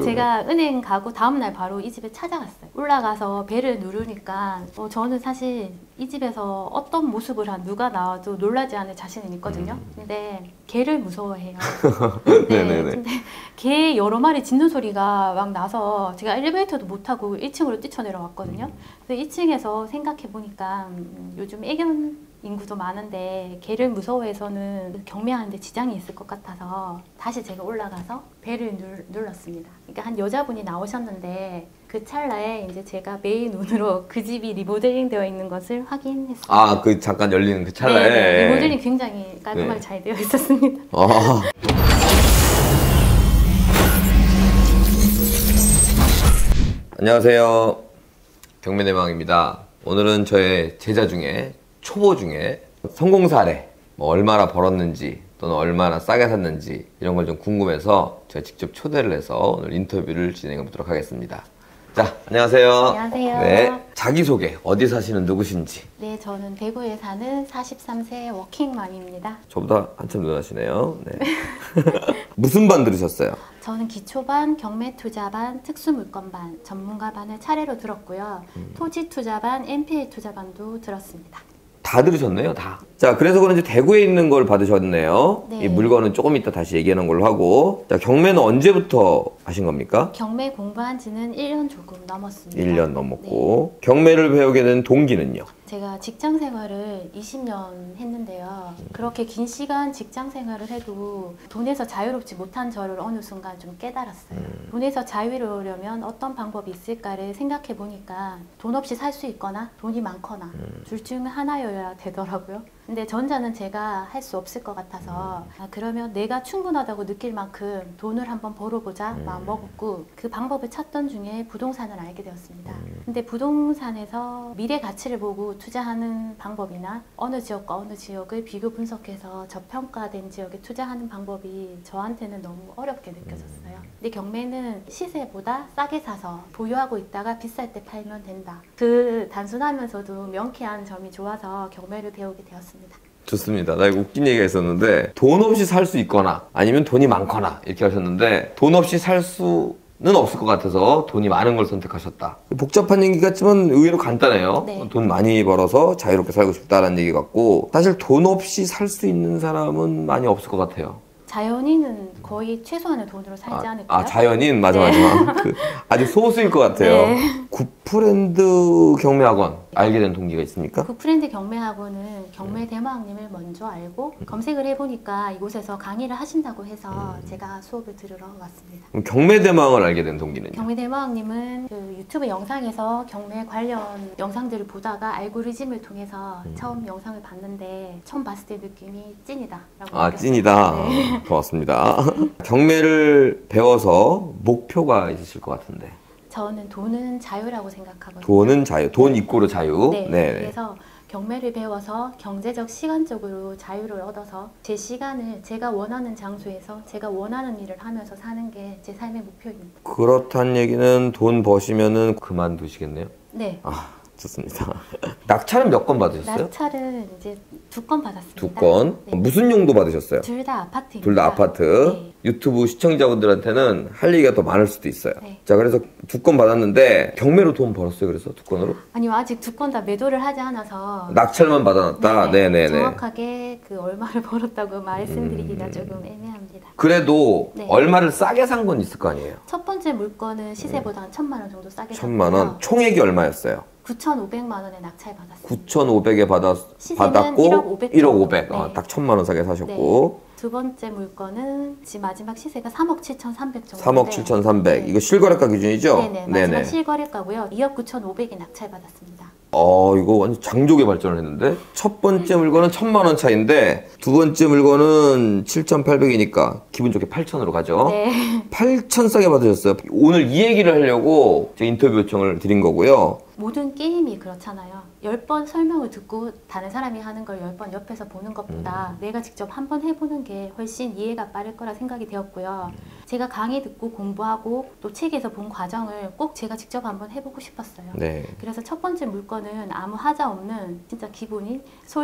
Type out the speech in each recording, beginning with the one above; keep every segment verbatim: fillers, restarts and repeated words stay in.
제가 은행 가고 다음날 바로 이 집에 찾아갔어요. 올라가서 벨을 누르니까 어, 저는 사실 이 집에서 어떤 모습을 한 누가 나와도 놀라지 않을 자신은 있거든요. 근데 개를 무서워해요. 네, 네네네. 근데 개 여러 마리 짖는 소리가 막 나서 제가 엘리베이터도 못 타고 일 층으로 뛰쳐내려왔거든요. 그래서 이 층에서 생각해 보니까 음, 요즘 애견 인구도 많은데 개를 무서워해서는 경매하는데 지장이 있을 것 같아서 다시 제가 올라가서 벨을 눌, 눌렀습니다. 그러니까 한 여자분이 나오셨는데 그 찰나에 이제 제가 메인 눈으로 그 집이 리모델링 되어 있는 것을 확인했습니다. 아, 그 잠깐 열리는 그 찰나에. 네, 리모델링 굉장히 깔끔하게 네. 잘 되어 있었습니다. 아. 안녕하세요. 경매대망입니다. 오늘은 저의 제자 중에 초보 중에 성공 사례, 뭐 얼마나 벌었는지 또는 얼마나 싸게 샀는지 이런 걸 좀 궁금해서 제가 직접 초대를 해서 오늘 인터뷰를 진행해 보도록 하겠습니다. 자, 안녕하세요. 안녕하세요. 네, 자기소개, 어디 사시는 누구신지. 네, 저는 대구에 사는 사십삼 세 워킹맘입니다. 저보다 한참 누나시네요. 네. 무슨 반 들으셨어요? 저는 기초반, 경매투자반, 특수물건반, 전문가반을 차례로 들었고요. 음. 토지투자반, 엠피에이 투자반도 들었습니다. 다 들으셨네요, 다. 자, 그래서 그런지 대구에 있는 걸 받으셨네요. 네. 이 물건은 조금 이따 다시 얘기하는 걸로 하고. 자, 경매는 언제부터 하신 겁니까? 경매 공부한 지는 일 년 조금 넘었습니다. 일 년 넘었고. 네. 경매를 배우게 된 동기는요? 제가 직장 생활을 이십 년 했는데요. 그렇게 긴 시간 직장 생활을 해도 돈에서 자유롭지 못한 저를 어느 순간 좀 깨달았어요. 음. 돈에서 자유로우려면 어떤 방법이 있을까를 생각해 보니까 돈 없이 살 수 있거나 돈이 많거나 음. 둘 중 하나여야 되더라고요. 근데 전자는 제가 할 수 없을 것 같아서 아, 그러면 내가 충분하다고 느낄 만큼 돈을 한번 벌어보자 음. 마음 먹었고 그 방법을 찾던 중에 부동산을 알게 되었습니다. 음. 근데 부동산에서 미래 가치를 보고 투자하는 방법이나 어느 지역과 어느 지역을 비교 분석해서 저평가된 지역에 투자하는 방법이 저한테는 너무 어렵게 느껴졌어요. 근데 경매는 시세보다 싸게 사서 보유하고 있다가 비쌀 때 팔면 된다. 그 단순하면서도 명쾌한 점이 좋아서 경매를 배우게 되었습니다. 좋습니다. 나 이거 웃긴 얘기가 있었는데, 돈 없이 살 수 있거나 아니면 돈이 많거나 이렇게 하셨는데, 돈 없이 살 수는 없을 것 같아서 돈이 많은 걸 선택하셨다. 복잡한 얘기 같지만 의외로 간단해요. 네. 돈 많이 벌어서 자유롭게 살고 싶다라는 얘기 같고, 사실 돈 없이 살 수 있는 사람은 많이 없을 것 같아요. 자연인은 거의 최소한의 돈으로 살지 아, 않을까요? 아, 자연인? 맞아, 네. 맞아. 그, 아주 소수일 것 같아요. 네. 굿프렌드 경매학원 알게 된 동기가 있습니까? 굿프렌드 경매학원은 경매 대마왕님을 먼저 알고 음. 검색을 해보니까 이곳에서 강의를 하신다고 해서 제가 수업을 들으러 왔습니다. 그럼 경매대망을 알게 된 동기는요? 경매 대마왕님은 그 유튜브 영상에서 경매 관련 영상들을 보다가 알고리즘을 통해서 음. 처음 영상을 봤는데 처음 봤을 때 느낌이 찐이다 라고 아, 느꼈어요. 찐이다. 네. 고맙습니다. 경매를 배워서 목표가 있으실 것 같은데. 저는 돈은 자유라고 생각하거든요. 돈은 자유, 돈 이꼬르 자유. 네, 네네. 그래서 경매를 배워서 경제적, 시간적으로 자유를 얻어서 제 시간을 제가 원하는 장소에서 제가 원하는 일을 하면서 사는 게 제 삶의 목표입니다. 그렇단 얘기는 돈 버시면은 그만두시겠네요? 네. 아, 좋습니다. 낙찰은 몇 건 받으셨어요? 낙찰은 이제 두 건 받았습니다. 두 건. 네. 무슨 용도 받으셨어요? 둘 다 아파트입니다. 둘 다 아파트. 네. 유튜브 시청자분들한테는 할 얘기가 더 많을 수도 있어요. 네. 자, 그래서 두 건 받았는데 경매로 돈 벌었어요. 그래서 두 건으로? 아니요, 아직 두 건 다 매도를 하지 않아서 낙찰만 받아놨다. 네네. 네네네. 정확하게 그 얼마를 벌었다고 말씀드리기가 음. 조금 애매합니다. 그래도 네. 얼마를 싸게 산 건 있을 거 아니에요? 첫 번째 물건은 시세보다 한 천만 원 정도 싸게 천만 원. 샀고요. 총액이 얼마였어요? 구천오백만 원에 낙찰 받았습니다. 구천오백에 받았, 시세는 받았고 일억 오백 일억 오백. 정도. 어, 네. 딱 천만 원 싸게 사셨고. 네. 두 번째 물건은 지금 마지막 시세가 삼억 칠천삼백 정도. 삼억 칠천삼백. 이거 실거래가 기준이죠? 네네. 마지막 실거래가고요. 이억 구천오백에 낙찰 받았습니다. 어, 이거 완전 장족의 발전을 했는데? 첫 번째 물건은 천만 원 차인데, 두 번째 물건은 칠천팔백이니까 기분 좋게 팔천으로 가죠? 네. 팔천 싸게 받으셨어요. 오늘 이 얘기를 하려고 제가 인터뷰 요청을 드린 거고요. 모든 게임이 그렇잖아요. 열 번 설명을 듣고 다른 사람이 하는 걸 열 번 옆에서 보는 것보다 음. 내가 직접 한번 해보는 게 훨씬 이해가 빠를 거라 생각이 되었고요. 음. 제가 강의 듣고 공부하고 또 책에서 본 과정을 꼭 제가 직접 한번 해보고 싶었어요. 네. 그래서 첫 번째 물건은 아무 하자 없는 진짜 기본인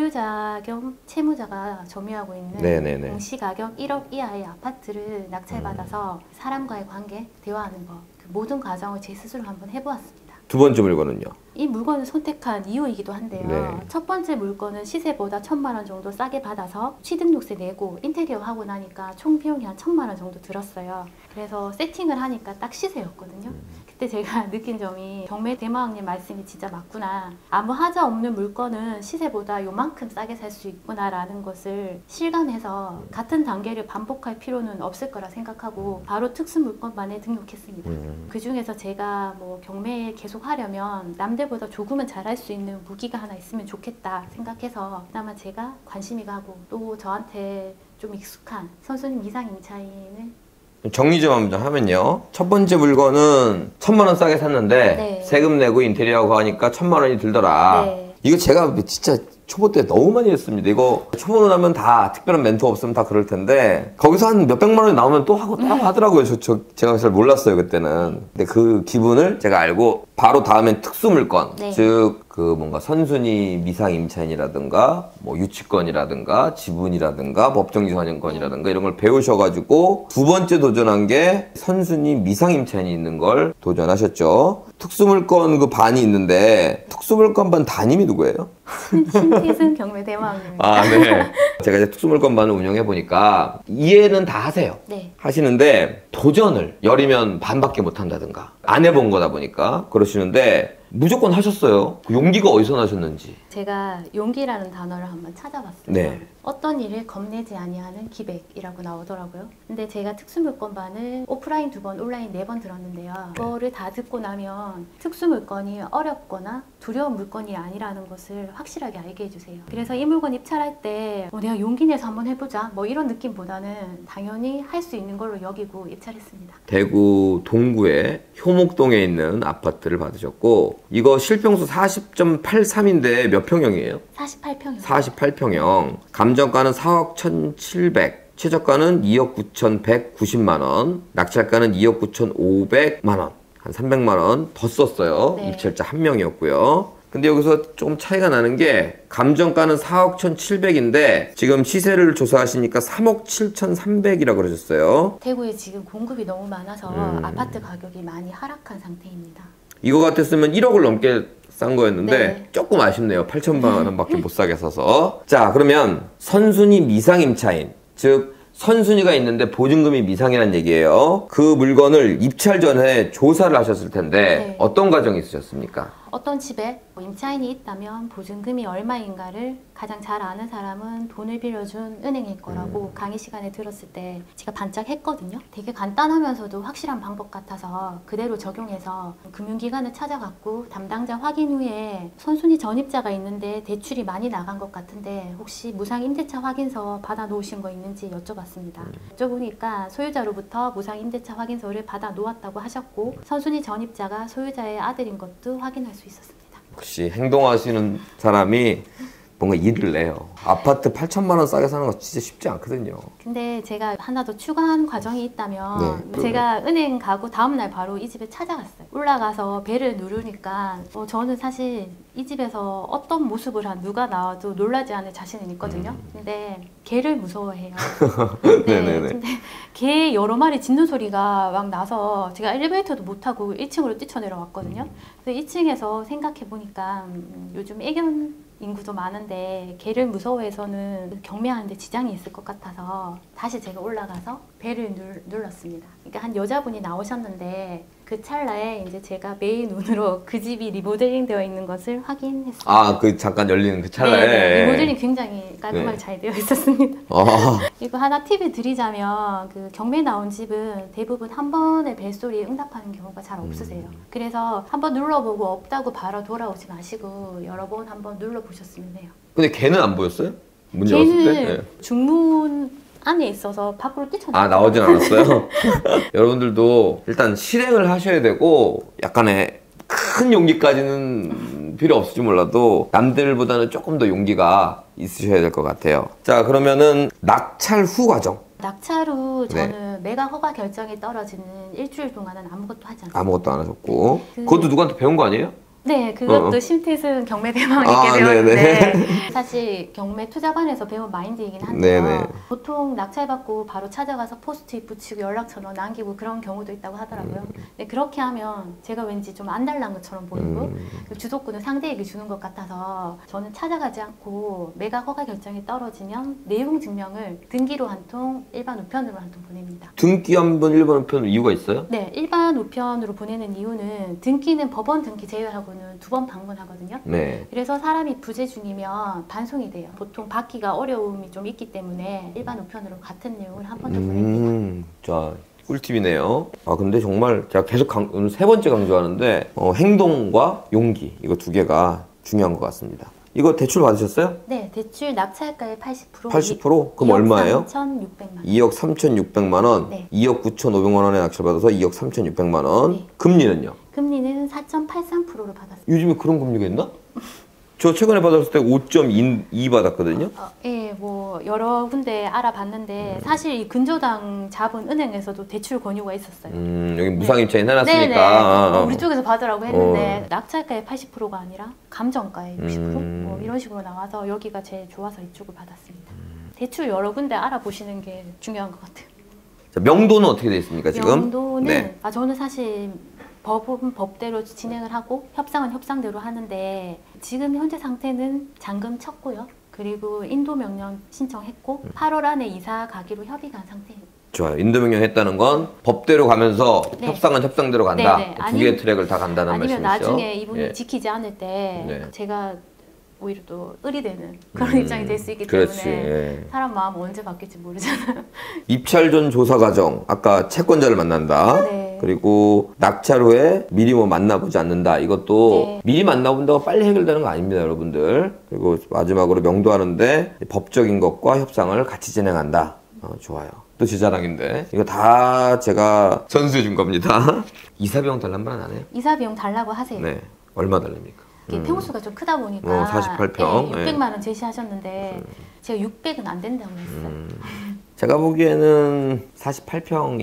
소유자 겸 채무자가 점유하고 있는 네네네. 공시가격 일억 이하의 아파트를 낙찰받아서 음. 사람과의 관계, 대화하는 법, 그 모든 과정을 제 스스로 한번 해보았습니다. 두 번째 물건은요? 이 물건을 선택한 이유이기도 한데요. 네. 첫 번째 물건은 시세보다 천만 원 정도 싸게 받아서 취등록세 내고 인테리어 하고 나니까 총 비용이 한 천만 원 정도 들었어요. 그래서 세팅을 하니까 딱 시세였거든요. 그때 제가 느낀 점이 경매 대마왕님 말씀이 진짜 맞구나. 아무 하자 없는 물건은 시세보다 요만큼 싸게 살 수 있구나라는 것을 실감해서 같은 단계를 반복할 필요는 없을 거라 생각하고 바로 특수 물건만에 등록했습니다. 음. 그 중에서 제가 뭐 경매에 계속 하려면 남들보다 조금은 잘할 수 있는 무기가 하나 있으면 좋겠다 생각해서 그나마 제가 관심이 가고 또 저한테 좀 익숙한 선수님 이상 임차인을 정리 좀 한번 하면요. 첫 번째 물건은 천만 원 싸게 샀는데 네. 세금 내고 인테리어하고 하니까 천만 원이 들더라. 네. 이거 제가 진짜 초보 때 너무 많이 했습니다. 이거 초보는 하면 다 특별한 멘토 없으면 다 그럴 텐데 거기서 한 몇백만 원이 나오면 또 하고 또 하고 하더라고요. 저, 저 제가 잘 몰랐어요 그때는. 근데 그 기분을 제가 알고 바로 다음엔 특수 물건, 네. 즉 그 뭔가 선순위 미상 임차인이라든가 뭐 유치권이라든가 지분이라든가 법정지환권이라든가 이런 걸 배우셔가지고 두 번째 도전한 게 선순위 미상 임차인이 있는 걸 도전하셨죠. 특수물건 그 반이 있는데 특수물건 반 담임이 누구예요? 신태승 경매 대마왕입니다. 아, 네. 제가 이제 특수물건 반을 운영해 보니까 이해는 다 하세요. 네. 하시는데 도전을 열이면 반밖에 못 한다든가 안 해본 거다 보니까 그러시는데 무조건 하셨어요. 그 용기가 어디서 나셨는지. 제가 용기라는 단어를 한번 찾아봤어요. 네. 어떤 일을 겁내지 아니하는 기백이라고 나오더라고요. 근데 제가 특수물건반을 오프라인 두 번, 온라인 네 번 들었는데요. 그거를 다 듣고 나면 특수물건이 어렵거나 두려운 물건이 아니라는 것을 확실하게 알게 해주세요. 그래서 이 물건 입찰할 때 어, 내가 용기 내서 한번 해보자 뭐 이런 느낌보다는 당연히 할 수 있는 걸로 여기고 입찰했습니다. 대구 동구의 효목동에 있는 아파트를 받으셨고 이거 실평수 사십 점 팔삼인데 몇 평형이에요? 사십팔 평형. 사십팔 평형. 감정가는 사억 천칠백. 최저가는 이억 구천백구십만 원. 낙찰가는 이억 구천오백만 원. 한 삼백만 원 더 썼어요. 네. 입찰자 한 명이었고요. 근데 여기서 조금 차이가 나는 게 감정가는 사억 천칠백인데 지금 시세를 조사하시니까 삼억 칠천삼백이라고 그러셨어요. 대구에 지금 공급이 너무 많아서 음. 아파트 가격이 많이 하락한 상태입니다. 이거 같았으면 일억을 넘게 싼 거였는데 네. 조금 아쉽네요. 팔천만 원밖에 못 사게 사서. 자, 그러면 선순위 미상 임차인, 즉 선순위가 있는데 보증금이 미상이라는 얘기예요. 그 물건을 입찰 전에 조사를 하셨을 텐데 네. 어떤 과정이 있으셨습니까? 어떤 집에 임차인이 있다면 보증금이 얼마인가를 가장 잘 아는 사람은 돈을 빌려준 은행일 거라고 음. 강의 시간에 들었을 때 제가 반짝했거든요. 되게 간단하면서도 확실한 방법 같아서 그대로 적용해서 금융기관을 찾아갔고 담당자 확인 후에 선순위 전입자가 있는데 대출이 많이 나간 것 같은데 혹시 무상임대차 확인서 받아 놓으신 거 있는지 여쭤봤습니다. 음. 여쭤보니까 소유자로부터 무상임대차 확인서를 받아 놓았다고 하셨고 선순위 전입자가 소유자의 아들인 것도 확인할 수 있었습니다. 역시 행동하시는 사람이 뭔가 일을 내요. 아파트 팔천만 원 싸게 사는 거 진짜 쉽지 않거든요. 근데 제가 하나 더 추가한 과정이 있다면 네. 제가 은행 가고 다음날 바로 이 집에 찾아갔어요. 올라가서 벨을 누르니까 어, 저는 사실 이 집에서 어떤 모습을 한 누가 나와도 놀라지 않을 자신은 있거든요. 음. 근데 개를 무서워해요. 네, 근데 개 여러 마리 짖는 소리가 막 나서 제가 엘리베이터도 못 타고 일 층으로 뛰쳐내려왔거든요. 그래서 이 층에서 생각해보니까 음, 요즘 애견 인구도 많은데 개를 무서워해서는 경매하는데 지장이 있을 것 같아서 다시 제가 올라가서 벨을 눌, 눌렀습니다. 그러니까 한 여자분이 나오셨는데 그 찰나에 이제 제가 매일 눈으로 그 집이 리모델링 되어 있는 것을 확인했습니다. 아, 그 잠깐 열리는 그 찰나에? 네, 리모델링 굉장히 깔끔하게 네. 잘 되어 있었습니다. 아. 그리고 하나 팁을 드리자면 그 경매 나온 집은 대부분 한 번의 벨소리에 응답하는 경우가 잘 없으세요. 음. 그래서 한번 눌러보고 없다고 바로 돌아오지 마시고 여러 번 한번 눌러보셨으면 해요. 근데 걔는 안 보였어요? 문 열었을 때? 네. 중문 안에 있어서 밖으로 뛰쳐나왔어요. 아, 나오진 않았어요? 여러분들도 일단 실행을 하셔야 되고 약간의 큰 용기까지는 필요 없을지 몰라도 남들보다는 조금 더 용기가 있으셔야 될 것 같아요. 자, 그러면은 낙찰 후 과정. 낙찰 후 네. 저는 매각 허가 결정이 떨어지는 일주일 동안은 아무것도 하지 않습니다. 아무것도 안 하셨고 그- 그것도 누구한테 배운 거 아니에요? 네, 그것도 어. 심태순 경매대망님께 아, 배웠는데 네네. 사실 경매 투자반에서 배운 마인드이긴 한데요. 네네. 보통 낙찰받고 바로 찾아가서 포스트잇 붙이고 연락처로 남기고 그런 경우도 있다고 하더라고요. 음. 근데 그렇게 하면 제가 왠지 좀 안달난 것처럼 보이고 음. 그 주도권을 상대에게 주는 것 같아서 저는 찾아가지 않고 매각 허가 결정이 떨어지면 내용 증명을 등기로 한 통, 일반 우편으로 한 통 보냅니다. 등기 한번 일본 편 이유가 있어요? 네, 일반 우편으로 보내는 이유는 등기는 법원 등기 제외하고는 두 번 방문하거든요. 네. 그래서 사람이 부재 중이면 반송이 돼요. 보통 받기가 어려움이 좀 있기 때문에 일반 우편으로 같은 내용을 한 번 더 보냅니다. 음, 자, 꿀팁이네요. 아, 근데 정말 제가 계속 강, 오늘 세 번째 강조하는데 어, 행동과 용기 이거 두 개가 중요한 것 같습니다. 이거 대출 받으셨어요? 네, 대출 낙찰가의 팔십 퍼센트. 팔십 퍼센트? 그럼 얼마예요? 삼천육백만 원. 이억 삼천육백만 원, 네. 이억 구천오백만 원에 낙찰 받아서 이억 삼천육백만 원. 네. 금리는요? 금리는 사 점 팔삼 퍼센트로 받았어요. 요즘에 그런 금리가 있나? 저 최근에 받았을 때 오 점 이 받았거든요. 어, 예, 뭐 여러 군데 알아봤는데 사실 이 근저당 잡은 은행에서도 대출 권유가 있었어요. 음, 여기 무상입차인 해놨으니까. 네네. 아, 아. 우리 쪽에서 받으라고 했는데 낙찰가의 팔십 퍼센트가 아니라 감정가의 육십 퍼센트 음. 뭐 이런 식으로 나와서 여기가 제일 좋아서 이쪽을 받았습니다. 대출 여러 군데 알아보시는 게 중요한 것 같아요. 자, 명도는 어떻게 되어 있습니까 지금? 명도는 네. 아 저는 사실 법은 법대로 진행을 하고 협상은 협상대로 하는데 지금 현재 상태는 잔금 쳤고요. 그리고 인도 명령 신청했고 음. 팔월 안에 이사 가기로 협의가 한 상태예요. 좋아요. 인도명령 했다는 건 법대로 가면서 네. 협상은 협상대로 간다. 네, 네. 두 아니- 개의 트랙을 다 간다는 아니면 말씀이시죠? 나중에 이분이 예. 지키지 않을 때 네. 제가 오히려 또 의리되는 그런 음, 입장이 될 수 있기 그렇지. 때문에 예. 사람 마음 언제 바뀔지 모르잖아요. 입찰 전 조사 과정. 아까 채권자를 만난다. 네. 그리고 낙찰 후에 미리 뭐 만나보지 않는다. 이것도 네. 미리 만나본다고 빨리 해결되는 거 아닙니다, 여러분들. 그리고 마지막으로 명도하는데 법적인 것과 협상을 같이 진행한다. 어, 좋아요. 또 제 자랑인데 이거 다 제가 전수해 준 겁니다. 이사 비용 달란 말 안 해요? 이사 비용 달라고 하세요. 네. 얼마 달랍니까? 이게 평수가 좀 크다 보니까 어, 사십팔 평. 예, 육백만 원 제시하셨는데 제가 육백은 안 된다고 했어요. 음. 제가 보기에는 사십팔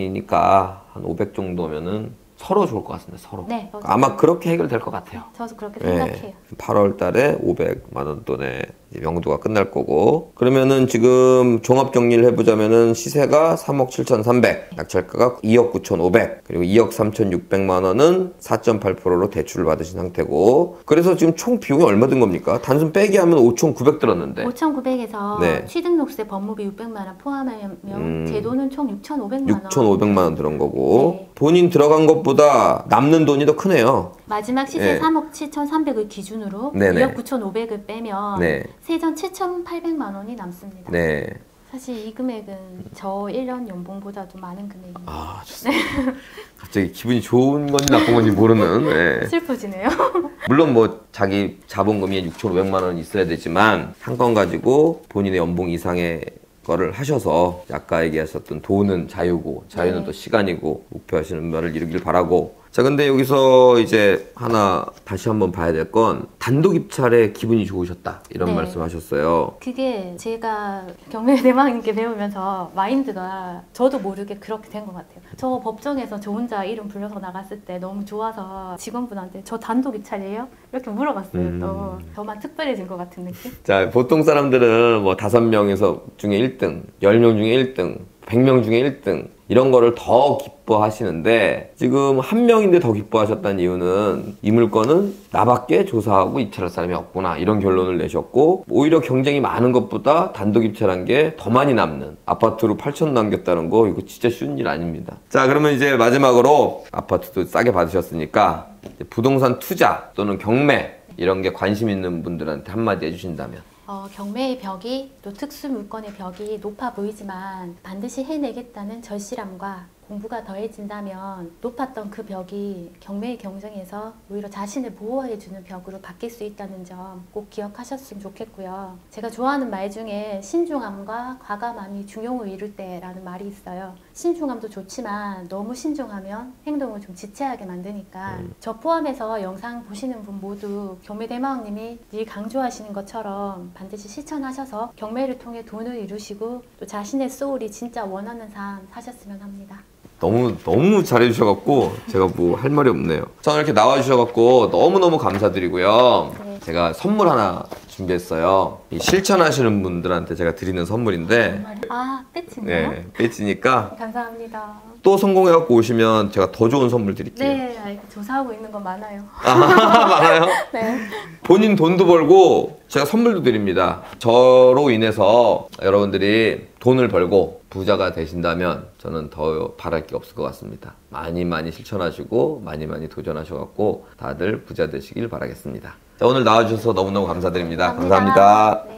평이니까 한 오백 정도면은 서로 좋을 것 같습니다. 서로. 네, 저도 아마 그렇게 해결될 것 같아요. 저도 그렇게 네. 생각해요. 팔월 달에 오백만 원 돈에 이제 명도가 끝날 거고 그러면은 지금 종합 정리를 해보자면은 시세가 삼억 칠천삼백, 낙찰가가 이억 구천오백, 그리고 이억 삼천육백만 원은 사 점 팔 퍼센트로 대출을 받으신 상태고 그래서 지금 총 비용이 얼마 든 겁니까? 단순 빼기 하면 오천구백 들었는데 오천구백에서 네. 취등록세 법무비 육백만 원 포함하면 음. 제도는 총 육천오백만 원. 육천오백만 원 들은 거고 네. 본인 들어간 것보다 남는 돈이 더 크네요. 마지막 시세 네. 삼억 칠천삼백을 기준으로 네네. 이억 구천오백을 빼면 네. 세전 칠천팔백만 원이 남습니다. 네. 사실 이 금액은 저 일 년 연봉보다도 많은 금액입니다. 아, 좋습니다. 갑자기 기분이 좋은 건지 나쁜 건지 모르는. 네. 슬퍼지네요. 물론 뭐 자기 자본금이 육천오백만 원 있어야 되지만 한 건 가지고 본인의 연봉 이상의 거를 하셔서 아까 얘기하셨던 돈은 자유고 자유는 네. 또 시간이고 목표하시는 말을 이루길 바라고. 자, 근데 여기서 이제 하나 다시 한번 봐야 될 건 단독 입찰에 기분이 좋으셨다 이런 네. 말씀하셨어요. 그게 제가 경매 대망님께 배우면서 마인드가 저도 모르게 그렇게 된 것 같아요. 저 법정에서 저 혼자 이름 불려서 나갔을 때 너무 좋아서 직원분한테 저 단독 입찰이에요? 이렇게 물어봤어요. 음. 또 저만 특별해진 것 같은 느낌? 자, 보통 사람들은 뭐 다섯 명에서 중에 일 등, 열 명 중에 일 등, 백 명 중에 일 등 이런 거를 더 기뻐하시는데 지금 한 명인데 더 기뻐하셨다는 이유는 이 물건은 나밖에 조사하고 입찰할 사람이 없구나 이런 결론을 내셨고 오히려 경쟁이 많은 것보다 단독 입찰한 게 더 많이 남는 아파트로 팔천 남겼다는 거 이거 진짜 쉬운 일 아닙니다. 자, 그러면 이제 마지막으로 아파트도 싸게 받으셨으니까 이제 부동산 투자 또는 경매 이런 게 관심 있는 분들한테 한마디 해주신다면 어, 경매의 벽이 또 특수 물건의 벽이 높아 보이지만 반드시 해내겠다는 절실함과 공부가 더해진다면 높았던 그 벽이 경매의 경쟁에서 오히려 자신을 보호해주는 벽으로 바뀔 수 있다는 점 꼭 기억하셨으면 좋겠고요. 제가 좋아하는 말 중에 신중함과 과감함이 중용을 이룰 때라는 말이 있어요. 신중함도 좋지만 너무 신중하면 행동을 좀 지체하게 만드니까 음. 저 포함해서 영상 보시는 분 모두 경매대마왕님이 늘 강조하시는 것처럼 반드시 실천하셔서 경매를 통해 돈을 이루시고 또 자신의 소울이 진짜 원하는 삶 사셨으면 합니다. 너무 너무 잘해주셔갖고 제가 뭐 할 말이 없네요. 자, 오늘 이렇게 나와주셔갖고 너무너무 감사드리고요. 네. 제가 선물 하나 준비했어요. 이 실천하시는 분들한테 제가 드리는 선물인데 아, 배지인가요? 네, 배지니까 감사합니다. 또 성공해갖고 오시면 제가 더 좋은 선물 드릴게요. 네, 아, 조사하고 있는 건 많아요. 아, 많아요? 네. 본인 돈도 벌고 제가 선물도 드립니다. 저로 인해서 여러분들이 돈을 벌고 부자가 되신다면 저는 더 바랄 게 없을 것 같습니다. 많이 많이 실천하시고 많이 많이 도전하셔갖고 다들 부자 되시길 바라겠습니다. 자, 오늘 나와주셔서 너무너무 감사드립니다. 감사합니다. 감사합니다. 네.